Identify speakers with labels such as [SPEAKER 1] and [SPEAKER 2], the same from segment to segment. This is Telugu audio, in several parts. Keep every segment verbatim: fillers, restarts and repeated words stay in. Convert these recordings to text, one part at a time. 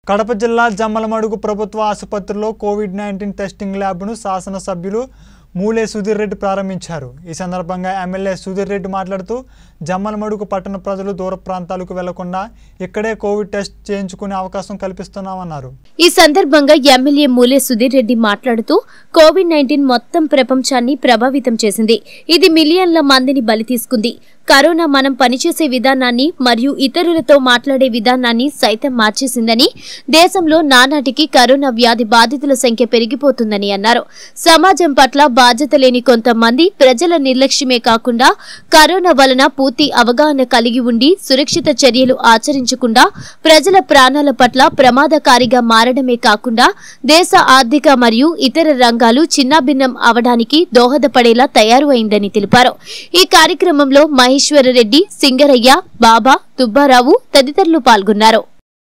[SPEAKER 1] కడప జిల్లా జమ్మలమడుగు ప్రభుత్వ ఆసుపత్రిలో కోవిడ్ నైన్టీన్ టెస్టింగ్ ల్యాబ్ను శాసనసభ్యులు మూలే సుధీర్ రెడ్డి ప్రారంభించారు। ఈ సందర్భంగా ఎమ్మెల్యే సుధీర్ రెడ్డి మాట్లాడుతూ జమ్మలమడుగు పట్టణ ప్రజలు దూర ప్రాంతాలకు వెళ్లకుండా ఇక్కడే కోవిడ్ టెస్ట్ చేయించుకునే అవకాశం కల్పిస్తున్నామన్నారు।
[SPEAKER 2] ఈ సందర్భంగా ఎమ్మెల్యే మూలే సుధీర్ రెడ్డి మాట్లాడుతూ కోవిడ్ నైన్టీన్ మొత్తం ప్రపంచాన్ని ప్రభావితం చేసింది। ఇది మిలియన్ల మందిని బలి తీసుకుంది। కరోనా మనం పనిచేసే విధానాన్ని మరియు ఇతరులతో మాట్లాడే విధానాన్ని సైతం మార్చేసిందని, దేశంలో నానాటికి కరోనా వ్యాధి బాధితుల సంఖ్య పెరిగిపోతుందని అన్నారు। సమాజం పట్ల బాధ్యత లేని కొంతమంది ప్రజల నిర్లక్ష్యమే కాకుండా కరోనా వలన పూర్తి అవగాహన కలిగి ఉండి సురక్షిత చర్యలు ఆచరించకుండా ప్రజల ప్రాణాల పట్ల ప్రమాదకారిగా మారడమే కాకుండా దేశ ఆర్థిక మరియు ఇతర రంగాలు చిన్నాభిన్నం అవడానికి దోహదపడేలా తయారు అయిందని తెలిపారు। ఈ కార్యక్రమంలో మహేశ్వరరెడ్డి, సింగరయ్య, బాబా, తుబ్బారావు తదితరులు పాల్గొన్నారు।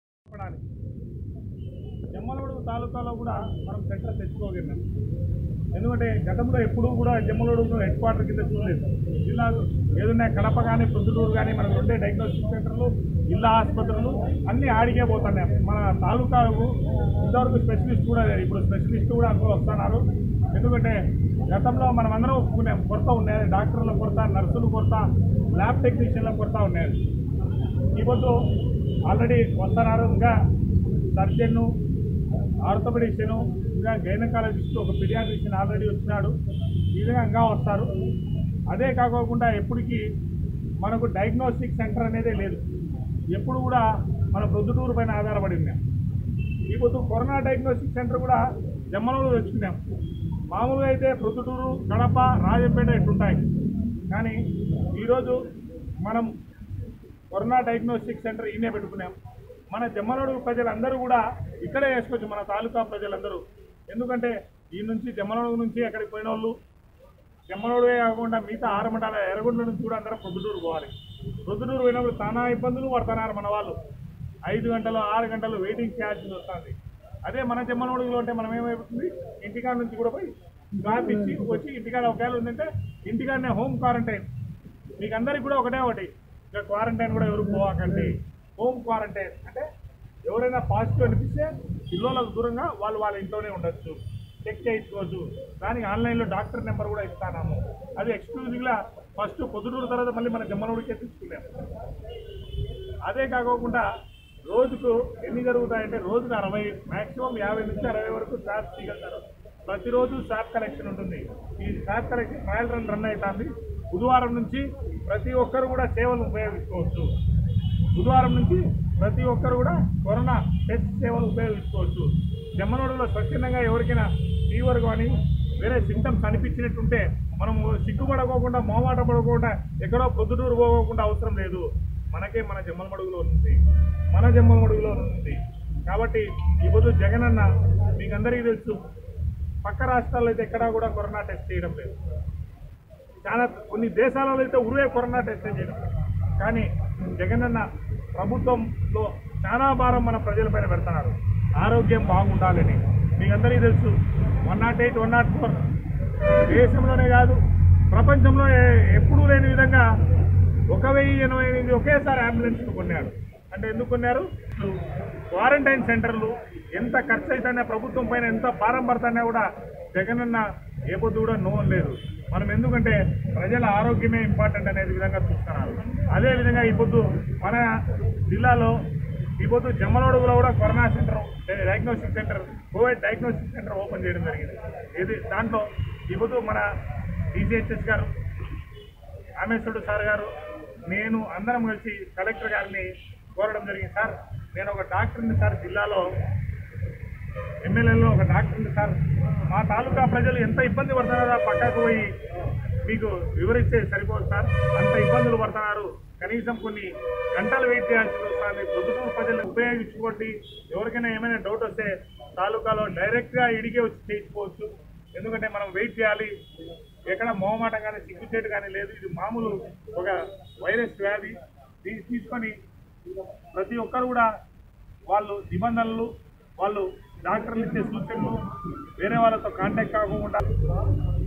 [SPEAKER 3] ఎందుకంటే గతంలో ఎప్పుడూ కూడా జమ్మలమడుగు హెడ్ క్వార్టర్ కింద చూడలేదు। జిల్లా ఏదన్నా కడప కానీ ప్రొద్దుటూరు కానీ మనకు రెండే డయాగ్నోస్టిక్ సెంటర్లు, జిల్లా ఆసుపత్రులు అన్నీ ఆడికే పోతున్నాయి। మన తాలూకాకు ఇంతవరకు స్పెషలిస్ట్ కూడా లేదు, ఇప్పుడు స్పెషలిస్ట్ కూడా అందులో వస్తున్నారు। ఎందుకంటే గతంలో మనం అందరం ఒప్పుకునే కొరత ఉండేది, డాక్టర్ల కొరత, నర్సుల కొరత, ల్యాబ్ టెక్నీషియన్ల కొరత ఉండేది। ఈ పొద్దు ఆల్రెడీ వస్తున్నారు, ఇంకా సర్జన్ను, ఆర్థోపెడిషియను, ఇంకా గైనకాలజిస్ట్, ఒక పీడియాట్రిషియన్ ఆల్రెడీ వచ్చినాడు, ఈ విధంగా ఇంకా వస్తారు। అదే కాకోకుండా ఎప్పటికీ మనకు డయాగ్నోస్టిక్ సెంటర్ అనేదే లేదు, ఎప్పుడు కూడా మన ప్రొద్దుటూరు పైన ఆధారపడింది। ఈ పొద్దు కరోనా డయాగ్నోస్టిక్ సెంటర్ కూడా జమ్మలమడుగు తెచ్చుకున్నాం। మామూలుగా అయితే ప్రొద్దుటూరు, కడప, రాజంపేట ఇట్లుంటాయి, కానీ ఈరోజు మనం కరోనా డయాగ్నోస్టిక్ సెంటర్ ఈయనే పెట్టుకున్నాం। మన జమ్మలమడుగు ప్రజలందరూ కూడా ఇక్కడే వేసుకోవచ్చు, మన తాలూకా ప్రజలందరూ। ఎందుకంటే ఈ నుంచి జమ్మలమడుగు నుంచి ఎక్కడికి పోయిన వాళ్ళు జమ్మలమడుగే కాకుండా మిగతా ఆరమండల ఎర్రగొండ నుంచి కూడా అందరూ ప్రొద్దుటూరు పోవాలి। ప్రొద్దుటూరు పోయినప్పుడు చాలా ఇబ్బందులు పడుతున్నారు మన వాళ్ళు, ఐదు గంటలు ఆరు గంటలు వెయిటింగ్ చేయాల్సి వస్తుంది। అదే మన జమ్మలమడుగులో అంటే మనం ఏమైపోతుంది, ఇంటికాడ నుంచి కూడా పోయి డ్రాప్ ఇచ్చి వచ్చి ఇంటికాడ ఒకవేళ ఉందంటే ఇంటికాడనే హోమ్ క్వారంటైన్। మీకు అందరికీ కూడా ఒకటే ఒకటి, ఇంకా క్వారంటైన్ కూడా ఎవరు పోవాకండి, హోమ్ క్వారంటైన్ అంటే ఎవరైనా పాజిటివ్ అనిపిస్తే పిల్లలకు దూరంగా వాళ్ళు వాళ్ళ ఇంట్లోనే ఉండొచ్చు, చెక్ చేయించుకోవచ్చు। దానికి ఆన్లైన్లో డాక్టర్ నెంబర్ కూడా ఇస్తాము, అది ఎక్స్క్లూజివ్గా ఫస్ట్ పొద్దుటూరు తర్వాత మళ్ళీ మన జమ్మలమడుగుకే తీసుకున్నాం। అదే కాకోకుండా రోజుకు ఎన్ని జరుగుతాయంటే రోజుకు అరవై మ్యాక్సిమం యాభై నుంచి అరవై వరకు స్టాఫ్ తీయగలుగుతారు। ప్రతిరోజు స్టాఫ్ కలెక్షన్ ఉంటుంది, ఈ staff collection trial run run అవుతుంది। బుధవారం నుంచి ప్రతి ఒక్కరు కూడా సేవలు ఉపయోగించుకోవచ్చు, బుధవారం నుంచి ప్రతి ఒక్కరు కూడా కరోనా టెస్ట్ సేవలు ఉపయోగించుకోవచ్చు। జమ్మలమడుగులో స్వచ్ఛందంగా ఎవరికైనా ఫీవర్ కానీ వేరే సింటమ్స్ అనిపించినట్టుంటే మనం సిగ్గుపడకోకుండా, మొహమాట పడకుండా, ఎక్కడో ప్రొద్దుటూరు పోకోకుండా అవసరం లేదు, మనకే మన జమ్మలమడుగులో ఉంది, మన జమ్మలమడుగులో ఉంది। కాబట్టి ఈ పొద్దు జగన్ అన్న మీకు అందరికీ తెలుసు, పక్క రాష్ట్రాల్లో అయితే ఎక్కడా కూడా కరోనా టెస్ట్ చేయడం లేదు, చాలా కొన్ని దేశాలలో అయితే ఉరువే కరోనా టెస్ట్ చేయడం, కానీ జగన్ అన్న ప్రభుత్వంలో చాలా భారం మన ప్రజలపైన పెడుతున్నారు, ఆరోగ్యం బాగుండాలని। మీకు అందరికీ తెలుసు, one nought eight one nought four దేశంలోనే కాదు ప్రపంచంలో ఎప్పుడూ లేని విధంగా ఒక వెయ్యి ఎనభై ఎనిమిది ఒకేసారి అంబులెన్స్ కొన్నారు। అంటే ఎందుకు కొన్నారు, క్వారంటైన్ సెంటర్లు ఎంత ఖర్చు అవుతానే, ప్రభుత్వం పైన ఎంత భారం పడుతున్నా కూడా జగన్ అన్న ఏ పొద్దు కూడా నో లేదు। మనం ఎందుకంటే ప్రజల ఆరోగ్యమే ఇంపార్టెంట్ అనేది విధంగా చూస్తున్నారు। అదేవిధంగా ఈ పొద్దు మన జిల్లాలో ఈ పొద్దు జమ్మలమడుగులో కూడా corona centre, diagnostic centre, covid diagnostic centre open చేయడం జరిగింది। ఇది దాంట్లో ఈ పొద్దు మన డిసిహెచ్ఎస్ గారు, రామేశ్వరుడు సార్ గారు, నేను అందరం కలిసి కలెక్టర్ గారిని కోరడం జరిగింది, సార్ నేను ఒక డాక్టర్ని సార్, జిల్లాలో ఎమ్మెల్యేలో ఒక డాక్టర్ని సార్, మా తాలూకా ప్రజలు ఎంత ఇబ్బంది పడుతున్నారో పక్కకు పోయి మీకు వివరిస్తే సరిపోదు సార్, అంత ఇబ్బందులు పడుతున్నారు, కనీసం కొన్ని గంటలు వెయిట్ చేయాల్సి వస్తుంది, ప్రొద్దుటూరు ప్రజలు ఉపయోగించుకోండి, ఎవరికైనా ఏమైనా డౌట్ వస్తే తాలూకాలో డైరెక్ట్గా ఇడిగే వచ్చి చేయించుకోవచ్చు। ఎందుకంటే మనం వెయిట్ చేయాలి, ఎక్కడ మొహమాటం కానీ సిగ్గుచేటు కానీ లేదు, ఇది మామూలు ఒక వైరస్ వ్యాధి, దీన్ని తీసుకొని ప్రతి ఒక్కరు కూడా వాళ్ళు నిబంధనలు, వాళ్ళు డాక్టర్లు ఇచ్చే సూచనలు వేరే వాళ్ళతో కాంటాక్ట్ కాకుండా